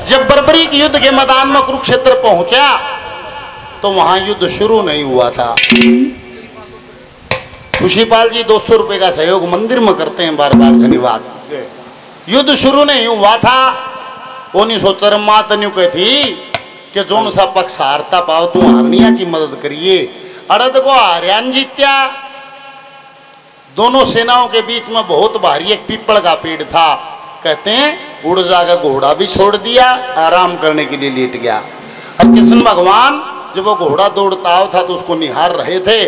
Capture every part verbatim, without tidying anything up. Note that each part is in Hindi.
जब बर्बरी के युद्ध के मैदान में कुरुक्षेत्र पहुंचा तो वहां युद्ध शुरू नहीं हुआ था। खुशीपाल जी दो सौ रुपए का सहयोग मंदिर में करते हैं, बार बार धन्यवाद। युद्ध शुरू नहीं हुआ था। उन्नीस सौ चरमा तन्यु कही थी कि जोन सा पक्ष हारता पाओ तू हारनिया की मदद करिए। अड़द को हरियाण जीत्या। दोनों सेनाओं के बीच में बहुत भारी एक पीपल का पेड़ था। कहते हैं उड़ जाकर घोड़ा भी छोड़ दिया, आराम करने के लिए लेट गया। और कृष्ण भगवान जब वो घोड़ा दौड़ता था तो उसको निहार रहे थे।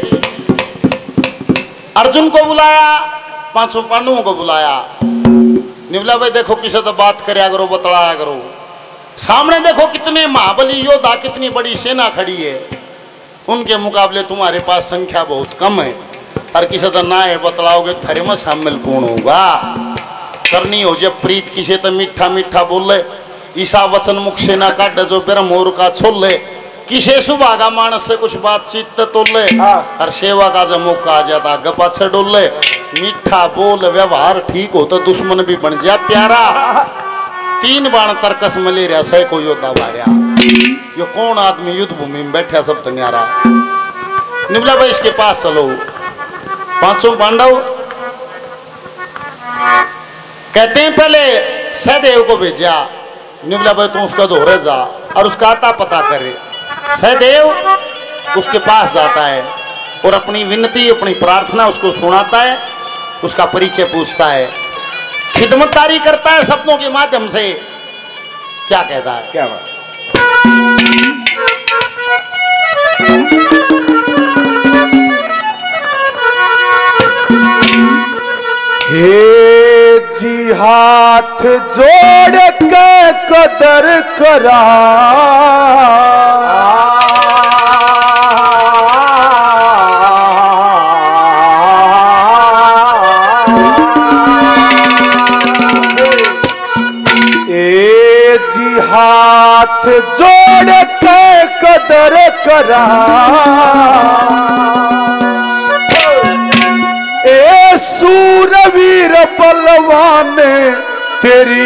अर्जुन को बुलाया, पांचों पांडवों को बुलाया। निवला भाई देखो किसी तो बात करया करो, बतलाया करो। सामने देखो कितने महाबली योद्धा, कितनी बड़ी सेना खड़ी है। उनके मुकाबले तुम्हारे पास संख्या बहुत कम है। और किसी तो ना है बतलाओगे थरे में शामिल कौन होगा। करनी हो जब प्रीत किसी तो मीठा मीठा बोले, ईसा वचन मुख से ना काट जो पेरा मोर का छोल ले। किसे सुभागा मानस से कुछ बातचीत तो ले। और सेवा का जब मौका आ जाता गपा छे डोले। मीठा बोल व्यवहार ठीक हो तो दुश्मन भी बन जा प्यारा। तीन बाण तरकस मलेरिया सह को योद्धा भाया। यो कौन आदमी युद्ध भूमि में बैठा सब तंगारा। निबला भाई इसके पास चलो। पांचों पांडव कहते हैं पहले सहदेव को भेजा। निबला भाई तुम उसका दोहरे जा और उसका आता पता करे। सहदेव उसके पास जाता है और अपनी विनती अपनी प्रार्थना उसको सुनाता है, उसका परिचय पूछता है, खिदमतदारी करता है शब्दों के माध्यम से। क्या कहता है? क्या बात? हे जी हाथ जोड़ के कदर करा। ए जी हाथ जोड़ के कदर करा। ए सूरवीर बलवान तेरी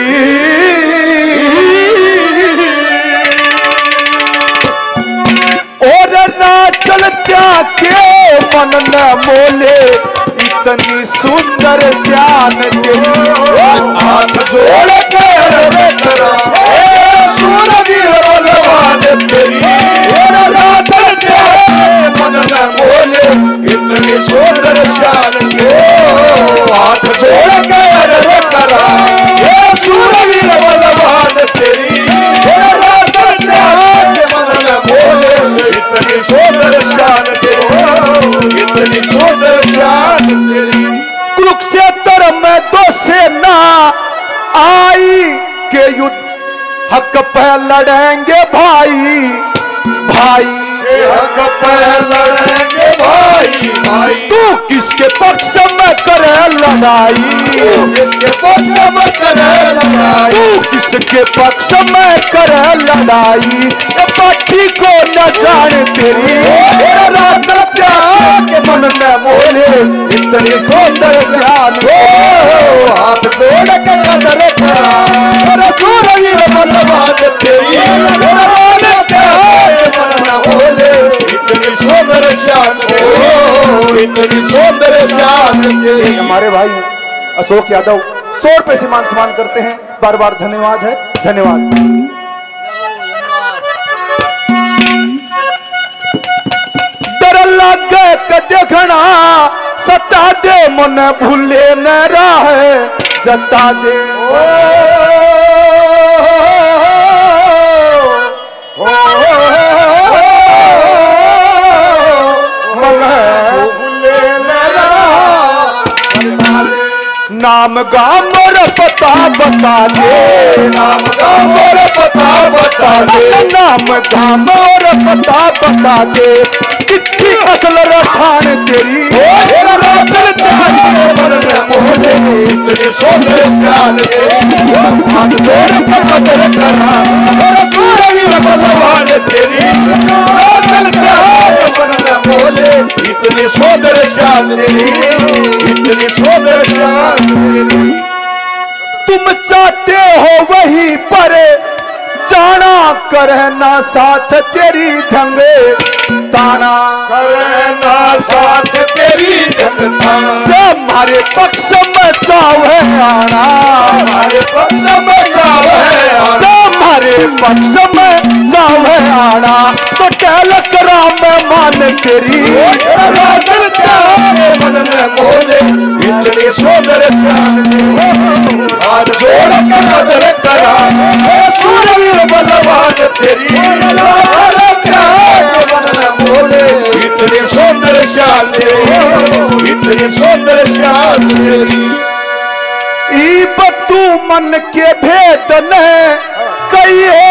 और राचल त्या के मन न मोले इतनी सुंदर श्यान तेरी। हाथ जोड़ के करा ए सूरवीर बलवान तेरी और राचल त्या के मन न मोले इतनी सुंदर श्यान के। हाथ जोड़ के अर्ज करा ये सूरवीर बलवान तेरी और राचल त्या के मन न मोले इतनी सुंदर शान तेरी, इतनी सुंदर शान तेरी। कुरुक्षेत्र में दो सेना आई के युद्ध हक पे लड़ेंगे भाई भाई। हक पे लड़ेंगे भाई भाई। तू किसके पक्ष में करे लड़ाई? किसके पक्ष में करे लड़ाई? तू किसके पक्ष में करे लड़ाई? पाठी को न जान तेरी राचल त्या के मन में बोले इतनी सुंदर श्यान। हाथ जोड़ के कदर करा सूरवीर बलवान तेरी राचल त्या के मन में बोले इतनी सुंदर शान तेरी, इतनी सुंदर शान तेरी। हमारे भाई अशोक यादव सौ रुपए से मान सम्मान करते हैं, बार बार धन्यवाद है, धन्यवाद। डर लगे के देखना सता दे मन भूले न रहे जता दे। नाम गाम और पता बता दे। नाम गाम और पता बता दे। नाम गाम और पता बता दे। किसी असल रठान तेरी राचल त्या के मन में मोले इतनी सुंदर श्यान तेरी। हाथ जोड़ के कदर करा सूरवीर बलवान तेरी राचल त्या के मन में मोले इतनी सुंदर श्यान तेरी, इतनी सुंदर श्यान तेरी। तुम चाहते हो वहीं पर जाना करना साथ तेरी धंगे ताना, करना साथ तेरी धंग ताना। जब हमारे पक्ष में चाहे आना, हमारे पक्ष में चाहे आना, जब हमारे पक्ष में चाहे आना, तो टहलक राम मान तेरी राजन तेरे मन में मोले इतनी सुंदर शान तेरी। हाथ जोड़ के कदर करा सूरवीर बलवान तेरी। मन में मोले इतनी सुंदर शान तेरी, इतनी सुंदर शान तेरी। ई बतू मन के भेद न कहिए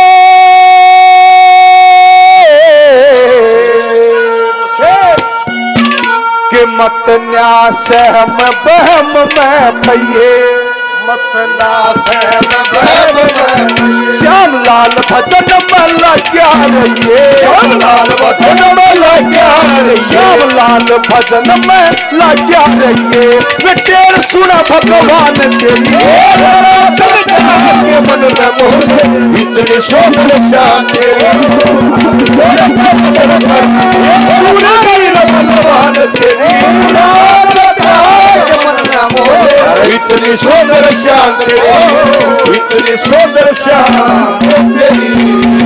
कि मत न्यास हम बहम में भइए, मत ना सहम बहम में। श्याम लाल भजन में लग्या रहिए, श्याम लाल भजन में लग्या रहिए, श्याम लाल भजन में लग्या रहिए। बेटेर सुन भगवान तेरी के मन में मोले इतनी सुंदर शान तेरी। सूरवीर बलवान तेरी। मन में मोले इतनी सुंदर शान तेरी, इतनी सुंदर शान तेरी।